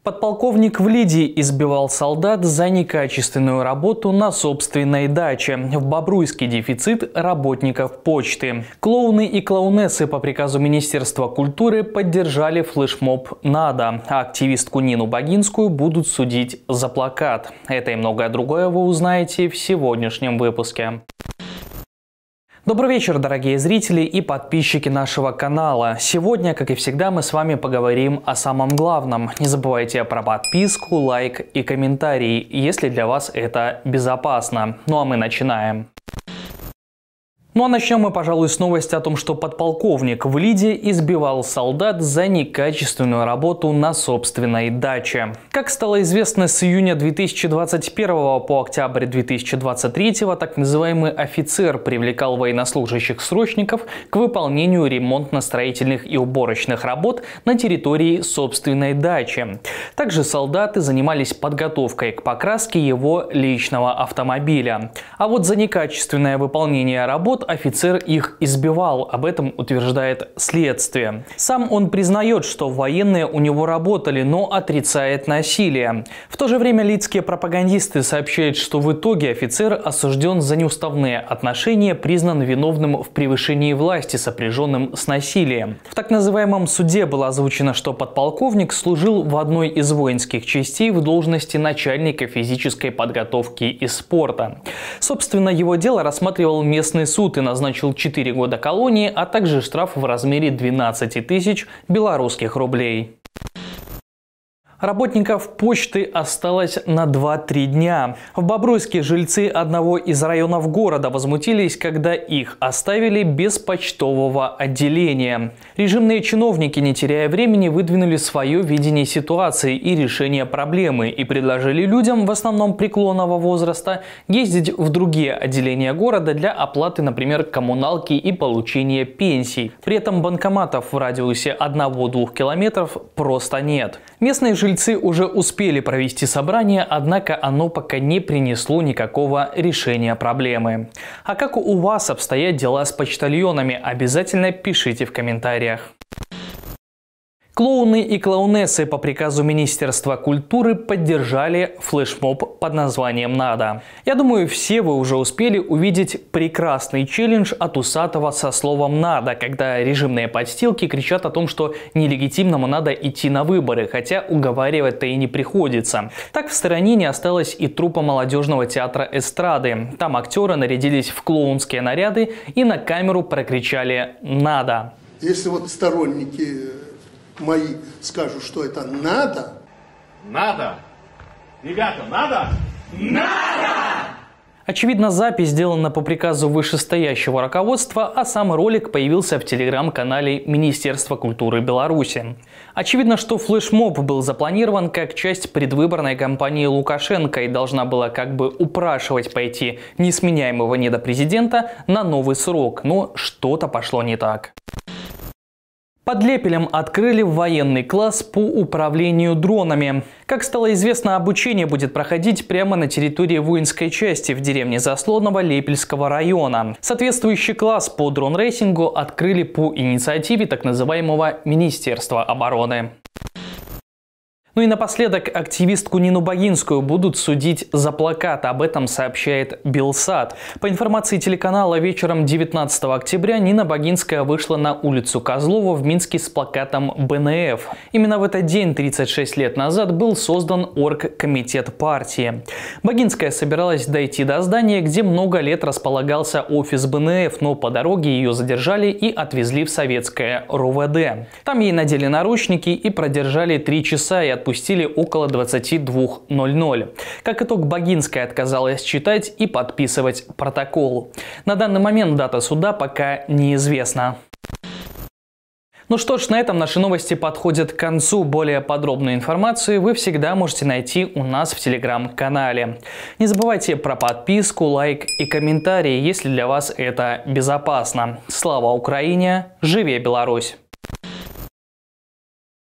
Подполковник в Лиде избивал солдат за некачественную работу на собственной даче. В Бобруйске дефицит работников почты. Клоуны и клоунессы по приказу Министерства культуры поддержали флешмоб «Надо», а активистку Нину Богинскую будут судить за плакат. Это и многое другое вы узнаете в сегодняшнем выпуске. Добрый вечер, дорогие зрители и подписчики нашего канала. Сегодня, как и всегда, мы с вами поговорим о самом главном. Не забывайте про подписку, лайк и комментарий, если для вас это безопасно. Ну а мы начинаем. Ну а начнем мы, пожалуй, с новости о том, что подполковник в Лиде избивал солдат за некачественную работу на собственной даче. Как стало известно, с июня 2021 по октябрь 2023 так называемый офицер привлекал военнослужащих-срочников к выполнению ремонтно-строительных и уборочных работ на территории собственной дачи. Также солдаты занимались подготовкой к покраске его личного автомобиля. А вот за некачественное выполнение работ офицер их избивал, об этом утверждает следствие. Сам он признает, что военные у него работали, но отрицает насилие. В то же время лидские пропагандисты сообщают, что в итоге офицер осужден за неуставные отношения, признан виновным в превышении власти, сопряженным с насилием. В так называемом суде было озвучено, что подполковник служил в одной из воинских частей в должности начальника физической подготовки и спорта. Собственно, его дело рассматривал местный суд и назначил 4 года колонии, а также штраф в размере 12 тысяч белорусских рублей. Работников почты осталось на 2-3 дня. В Бобруйске жильцы одного из районов города возмутились, когда их оставили без почтового отделения. Режимные чиновники, не теряя времени, выдвинули свое видение ситуации и решения проблемы и предложили людям, в основном преклонного возраста, ездить в другие отделения города для оплаты, например, коммуналки и получения пенсий. При этом банкоматов в радиусе 1-2 километров просто нет. Местные жильцы уже успели провести собрание, однако оно пока не принесло никакого решения проблемы. А как у вас обстоят дела с почтальонами? Обязательно пишите в комментариях. Клоуны и клоунессы по приказу Министерства культуры поддержали флешмоб под названием «Надо». Я думаю, все вы уже успели увидеть прекрасный челлендж от Усатого со словом «надо», когда режимные подстилки кричат о том, что нелегитимному надо идти на выборы, хотя уговаривать-то и не приходится. Так в стороне не осталось и труппа молодежного театра эстрады. Там актеры нарядились в клоунские наряды и на камеру прокричали «Надо». Если вот сторонники мои скажут, что это надо. Надо! Ребята, надо! Надо! Очевидно, запись сделана по приказу вышестоящего руководства, а сам ролик появился в телеграм-канале Министерства культуры Беларуси. Очевидно, что флешмоб был запланирован как часть предвыборной кампании Лукашенко и должна была как бы упрашивать пойти несменяемого недопрезидента на новый срок, но что-то пошло не так. Под Лепелем открыли военный класс по управлению дронами. Как стало известно, обучение будет проходить прямо на территории воинской части в деревне Заслонного Лепельского района. Соответствующий класс по дрон-рейсингу открыли по инициативе так называемого Министерства обороны. Ну и напоследок, активистку Нину Богинскую будут судить за плакат. Об этом сообщает Белсат. По информации телеканала, вечером 19 октября Нина Богинская вышла на улицу Козлова в Минске с плакатом БНФ. Именно в этот день, 36 лет назад, был создан оргкомитет партии. Богинская собиралась дойти до здания, где много лет располагался офис БНФ, но по дороге ее задержали и отвезли в советское РОВД. Там ей надели наручники и продержали 3 часа и отпустили около 22:00. Как итог, Богинская отказалась читать и подписывать протокол. На данный момент дата суда пока неизвестна. Ну что ж, на этом наши новости подходят к концу. Более подробную информацию вы всегда можете найти у нас в телеграм-канале. Не забывайте про подписку, лайк и комментарии, если для вас это безопасно. Слава Украине! Живе Беларусь!